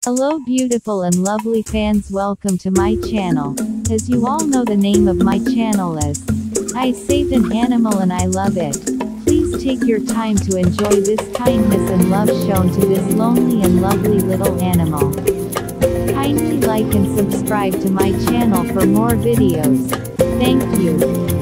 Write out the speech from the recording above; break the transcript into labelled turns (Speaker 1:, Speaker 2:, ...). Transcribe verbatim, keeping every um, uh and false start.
Speaker 1: Hello beautiful and lovely fans, welcome to my channel. As you all know, the name of my channel is I Saved an Animal and I Love It. Please take your time to enjoy this kindness and love shown to this lonely and lovely little animal. Kindly like and subscribe to my channel for more videos. Thank you.